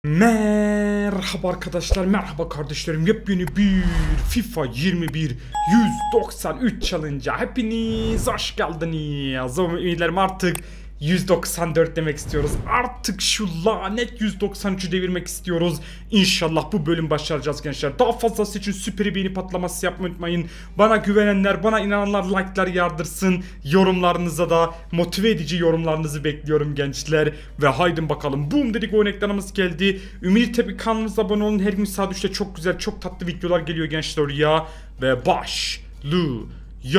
Merhaba arkadaşlar, merhaba kardeşlerim. Yepyeni bir FIFA 21 193 challenge'a hepiniz hoş geldiniz. Ümilerim artık 194 demek istiyoruz. Artık şu lanet 193'ü devirmek istiyoruz. İnşallah bu bölüm başaracağız gençler. Daha fazlası için süper beğeni patlaması yapmayı unutmayın. Bana güvenenler, bana inananlar like'lar yardırsın. Yorumlarınıza da motive edici yorumlarınızı bekliyorum gençler. Ve haydi bakalım. Boom dedik, oyun ekranımız geldi. Ümit tabi kanalımıza abone olun. Her gün saat 3'te çok güzel, çok tatlı videolar geliyor gençler oraya. Ve başlayalım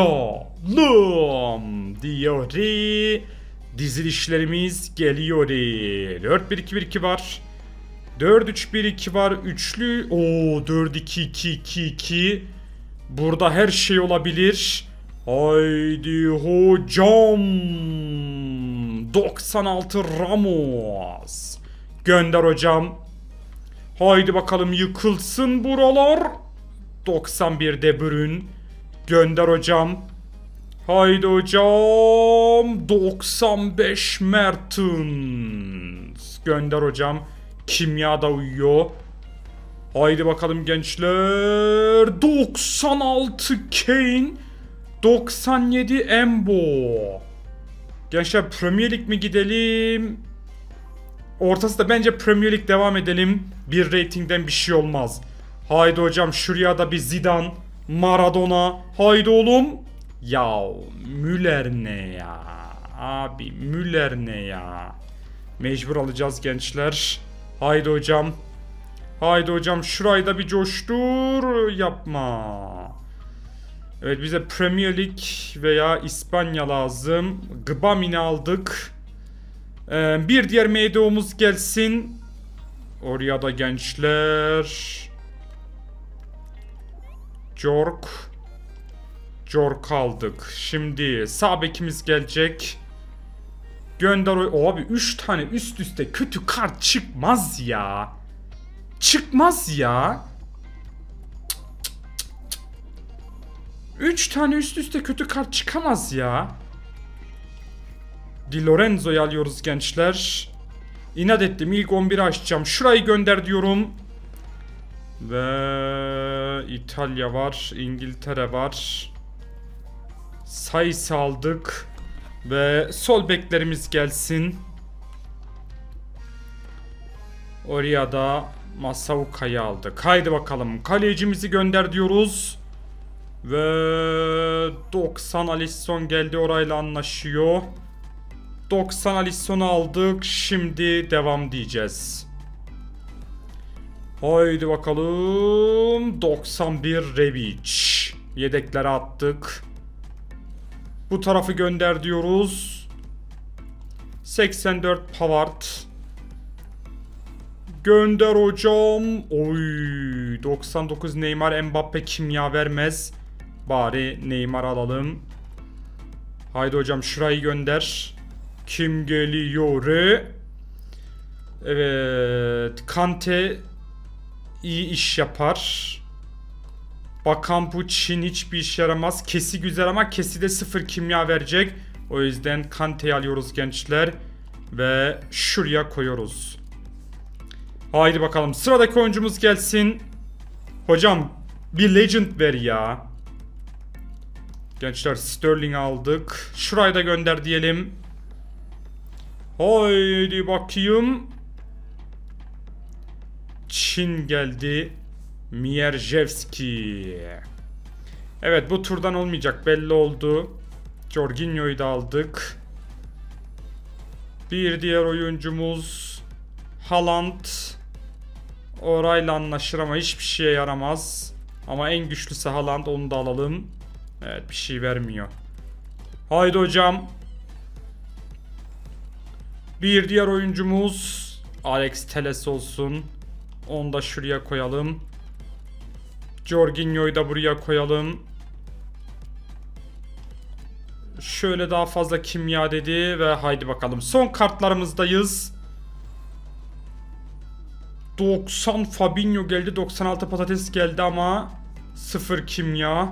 diyor. Dizilişlerimiz geliyor. 4-1-2-1-2 var. 4-3-1-2 var. Üçlü. Oo, 4-2-2-2-2. Burada her şey olabilir. Haydi hocam. 96 Ramos. Gönder hocam. Haydi bakalım, yıkılsın buralar. 91 De Bruyne. Gönder hocam. Haydi hocam. 95 Mertens. Gönder hocam. Kimya da uyuyor. Haydi bakalım gençler. 96 Kane. 97 Embo. Gençler, Premier Lig mi gidelim? Ortası da bence Premier Lig devam edelim. Bir ratingden bir şey olmaz. Haydi hocam, şuraya da bir Zidane, Maradona. Haydi oğlum. Ya Müller ne ya? Abi Müller ne ya? Mecbur alacağız gençler. Haydi hocam. Haydi hocam, şurayı da bir coştur. Yapma. Evet, bize Premier Lig veya İspanya lazım. Gbamin'i aldık. Bir diğer MDO'muz gelsin. Oraya da gençler. Jork aldık. Şimdi sağ bekimiz gelecek. Gönder o. Abi 3 tane üst üste kötü kart çıkmaz ya. Çıkmaz ya. 3 tane üst üste kötü kart çıkamaz ya. Di Lorenzo'yu alıyoruz gençler. İnat ettim, ilk 11'i açacağım. Şurayı gönder diyorum. Ve İtalya var, İngiltere var. Sayıs aldık. Ve sol beklerimiz gelsin. Oraya da Masauka'yı aldık. Haydi bakalım, kalecimizi gönder diyoruz. Ve 90 Alisson geldi, orayla anlaşıyor. 90 Alisson'u aldık. Şimdi devam diyeceğiz. Haydi bakalım. 91 Rebic. Yedeklere attık. Bu tarafı gönder diyoruz. 84 Pavard. Gönder hocam. Oy, 99 Neymar. Mbappe kimya vermez. Bari Neymar alalım. Haydi hocam, şurayı gönder. Kim geliyor? Evet, Kante iyi iş yapar. Bakan bu Çin hiçbir işe yaramaz. Kesi güzel ama Kesi de 0 kimya verecek. O yüzden Kante'yi alıyoruz gençler. Ve şuraya koyuyoruz. Haydi bakalım, sıradaki oyuncumuz gelsin. Hocam bir legend ver ya. Gençler, Sterling aldık. Şurayı da gönder diyelim. Haydi bakayım. Çin geldi. Mierzewski. Evet, bu turdan olmayacak belli oldu. Jorginho'yu da aldık. Bir diğer oyuncumuz Haaland. Orayla anlaşır ama hiçbir şeye yaramaz. Ama en güçlüsü Haaland, onu da alalım. Evet, bir şey vermiyor. Haydi hocam. Bir diğer oyuncumuz Alex Telles olsun. Onu da şuraya koyalım. Jorginho'yu da buraya koyalım. Şöyle daha fazla kimya dedi ve haydi bakalım. Son kartlarımızdayız. 90 Fabinho geldi. 96 patates geldi ama 0 kimya.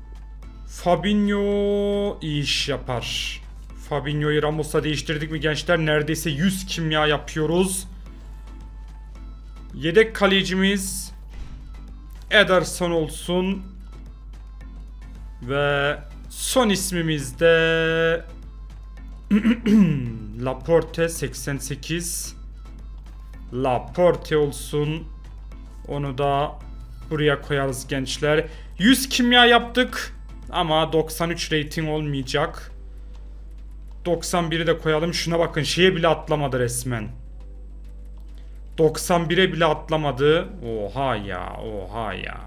Fabinho iyi iş yapar. Fabinho'yu Ramos'la değiştirdik mi gençler? Neredeyse 100 kimya yapıyoruz. Yedek kalecimiz Ederson olsun. Ve son ismimiz de Laporte 88. Laporte olsun. Onu da buraya koyarız gençler. 100 kimya yaptık. Ama 93 rating olmayacak. 91'i de koyalım. Şuna bakın, şeye bile atlamadı resmen. 91'e bile atlamadı. Oha ya, oha ya.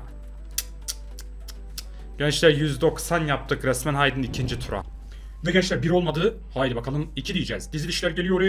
Gençler 190 yaptık resmen. Haydi ikinci tura. Ve gençler 1 olmadı. Haydi bakalım 2 diyeceğiz. Dizilişler geliyor.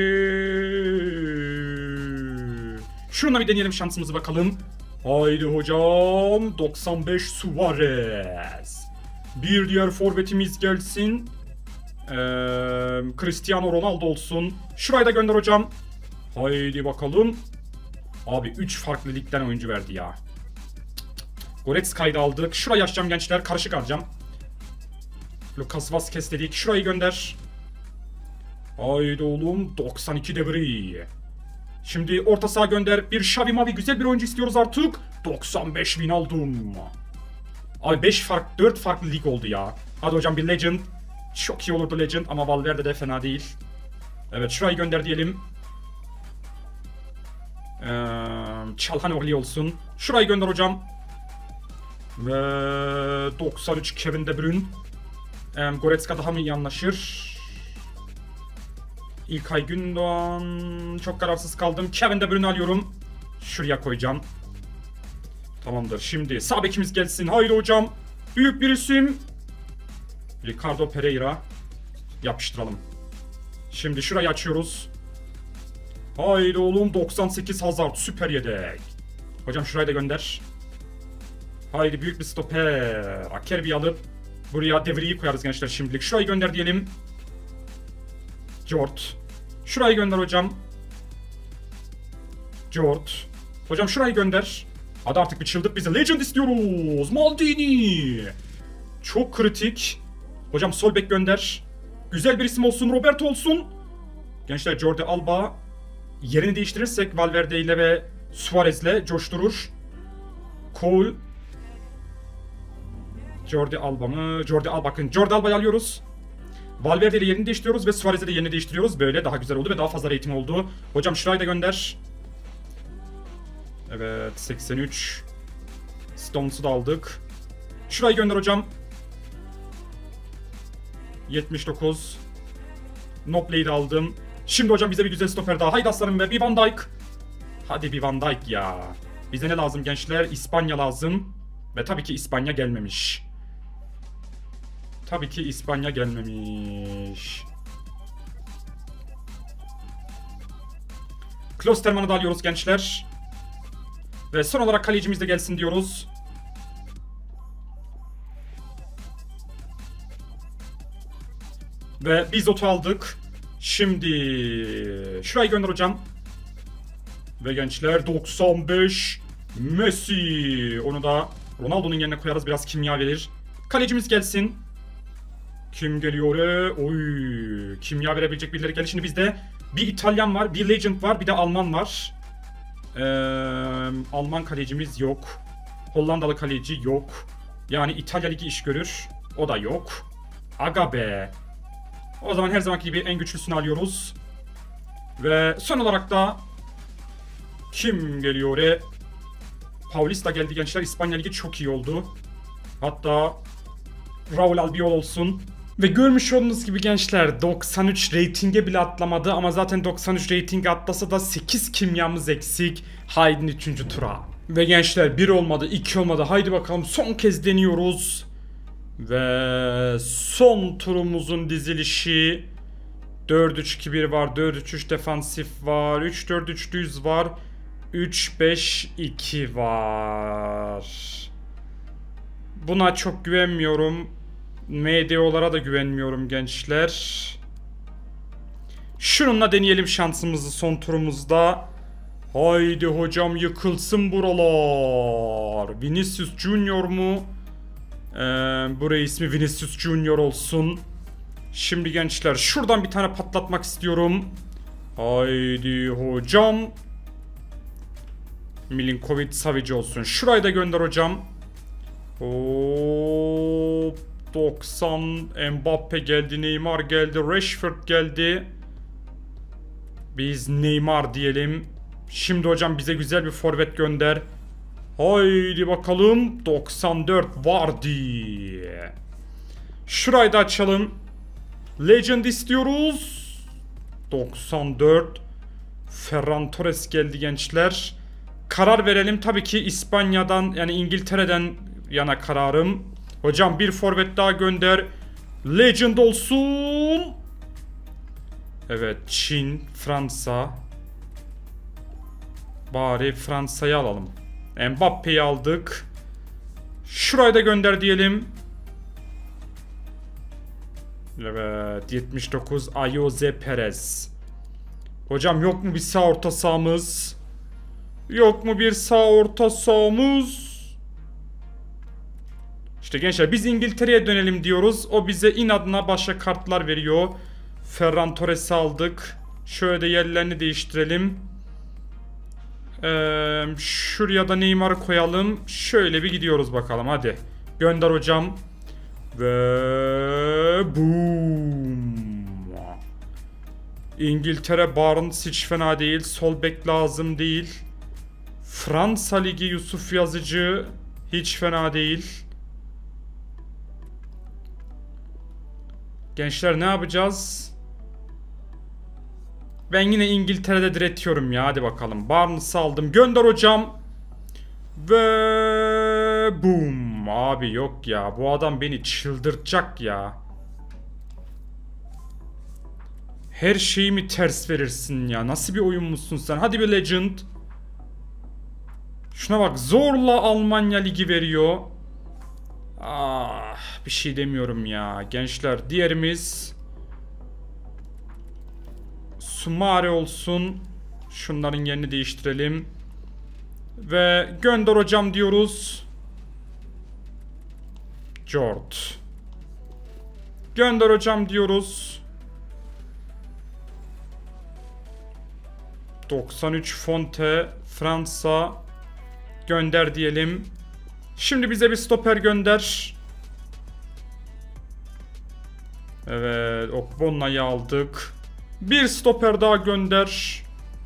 Şununla bir deneyelim şansımızı bakalım. Haydi hocam. 95 Suarez. Bir diğer forvetimiz gelsin. Cristiano Ronaldo olsun. Şurayı da gönder hocam. Haydi bakalım. Abi 3 farklı ligden oyuncu verdi ya. Goretzka'yı da aldık. Şurayı açacağım gençler. Karışık alacağım. Lucas Vazquez dedik. Şurayı gönder. Haydi oğlum. 92 devri. Şimdi orta saha gönder. Bir Xavi Mavi, güzel bir oyuncu istiyoruz artık. 95 Wijnaldum. Abi 4 farklı lig oldu ya. Hadi hocam bir Legend. Çok iyi olurdu Legend ama Valverde de fena değil. Evet, şurayı gönder diyelim. Çalhanoğlu olsun. Şurayı gönder hocam. Ve 93 Kevin De Bruyne. Goretzka daha mı iyi anlaşır? İlkay Gündoğan. Çok kararsız kaldım. Kevin De Bruyne alıyorum. Şuraya koyacağım. Tamamdır. Şimdi sağ bekimiz gelsin. Haydi hocam. Büyük bir isim. Ricardo Pereira. Yapıştıralım. Şimdi şurayı açıyoruz. Haydi oğlum. 98 Hazard. Süper yedek. Hocam şurayı da gönder. Haydi büyük bir stoper. Akerbi'yi alıp buraya Devri'yi koyarız gençler şimdilik. Şurayı gönder diyelim. Jort. Şurayı gönder hocam. Jort. Hocam şurayı gönder. Hadi artık bir çıldık bizi. Legend istiyoruz. Maldini. Çok kritik. Hocam sol bek gönder. Güzel bir isim olsun. Roberto olsun. Gençler Jordi Alba. Yerini değiştirirsek Valverde ile ve Suarez'le coşturur. Cole. Jordi Alba mı? Jordi Alba, bakın. Jordi Alba'yı alıyoruz. Valverde ile yerini değiştiriyoruz ve Suarez'le de yerini değiştiriyoruz. Böyle daha güzel oldu ve daha fazla rating oldu. Hocam şurayı da gönder. Evet, 83. Stones'u da aldık. Şurayı gönder hocam. 79. Noplay'i de aldım. Şimdi hocam bize bir güzel stoper daha. Haydi aslanım be, bir Van Dijk. Hadi bir Van Dijk ya. Bize ne lazım gençler? İspanya lazım. Ve tabii ki İspanya gelmemiş. Tabii ki İspanya gelmemiş. Klosterman'ı da alıyoruz gençler. Ve son olarak kalecimiz de gelsin diyoruz. Ve Bizot'u aldık. Şimdi şurayı gönder hocam. Ve gençler 95 Messi. Onu da Ronaldo'nun yerine koyarız, biraz kimya verir. Kalecimiz gelsin. Kim geliyor? Oy, kimya verebilecek birileri geldi. Şimdi bizde bir İtalyan var, bir Legend var, bir de Alman var. Alman kalecimiz yok. Hollandalı kaleci yok. Yani İtalya Ligi iş görür. O da yok. Aga be. O zaman her zamanki gibi en güçlüsünü alıyoruz. Ve son olarak da kim geliyor? Paulista geldi gençler. İspanya Ligi çok iyi oldu. Hatta Raul Albiol olsun. Ve görmüş olduğunuz gibi gençler 93 ratinge bile atlamadı. Ama zaten 93 ratinge atlasa da 8 kimyamız eksik. Haydi 3. tura. Ve gençler 1 olmadı, 2 olmadı. Haydi bakalım son kez deniyoruz. Ve son turumuzun dizilişi 4-3-2-1 var, 4-3-3 defansif var, 3-4-3 düz var, 3-5-2 var. Buna çok güvenmiyorum. MDO'lara da güvenmiyorum gençler. Şununla deneyelim şansımızı son turumuzda. Haydi hocam, yıkılsın buralar. Vinicius Junior mu? Buraya ismi Vinicius Junior olsun. Şimdi gençler şuradan bir tane patlatmak istiyorum. Haydi hocam. Milinkovic Savic olsun. Şurayı da gönder hocam. Hop, 90 Mbappe geldi, Neymar geldi, Rashford geldi. Biz Neymar diyelim. Şimdi hocam bize güzel bir forvet gönder. Haydi bakalım. 94 Vardy. Şurayı da açalım. Legend istiyoruz. 94 Ferran Torres geldi gençler. Karar verelim tabii ki İspanya'dan, yani İngiltere'den yana kararım. Hocam bir forvet daha gönder. Legend olsun. Evet, Çin, Fransa. Bari Fransa'yı alalım. Mbappe'yi aldık. Şurayı da gönder diyelim. Evet, 79 Ayoze Perez. Hocam yok mu bir sağ orta sahamız? Yok mu bir sağ orta sahamız? İşte gençler biz İngiltere'ye dönelim diyoruz. O bize inadına başka kartlar veriyor. Ferran Torres'i aldık. Şöyle de yerlerini değiştirelim. Şuraya da Neymar'ı koyalım. Şöyle bir gidiyoruz bakalım, hadi. Gönder hocam. Ve boom. İngiltere Barnes hiç fena değil. Sol bek lazım değil. Fransa Ligi Yusuf Yazıcı hiç fena değil. Gençler ne yapacağız? Ben yine İngiltere'de diretiyorum ya, hadi bakalım. Barnes'ı aldım. Gönder hocam. Ve boom. Abi yok ya, bu adam beni çıldırtacak ya. Her şeyimi ters verirsin ya. Nasıl bir oyun musun sen? Hadi bir Legend. Şuna bak, zorla Almanya Ligi veriyor. Ah, bir şey demiyorum ya. Gençler diğerimiz Sumare olsun. Şunların yerini değiştirelim. Ve gönder hocam diyoruz. George. Gönder hocam diyoruz. 93 Fonte Fransa. Gönder diyelim. Şimdi bize bir stoper gönder. Evet, Okbonna'yı aldık. Bir stoper daha gönder.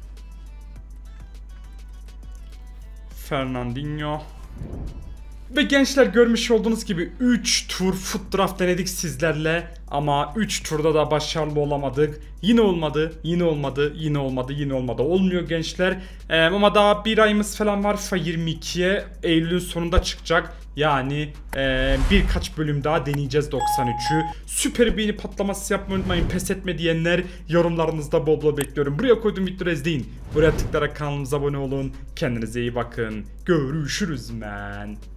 Fernandinho. Ve gençler görmüş olduğunuz gibi 3 tur foot draft denedik sizlerle. Ama 3 turda da başarılı olamadık. Yine olmadı, yine olmadı, yine olmadı, yine olmadı. Olmuyor gençler. Ama daha bir ayımız falan var. FIFA 22'ye Eylül'ün sonunda çıkacak. Yani birkaç bölüm daha deneyeceğiz 93'ü. Süper beğeni patlaması yapmayı unutmayın. Pes etme diyenler yorumlarınızda bol bol bekliyorum. Buraya koyduğum videoları izleyin. Buraya tıklayarak kanalımıza abone olun. Kendinize iyi bakın. Görüşürüz men.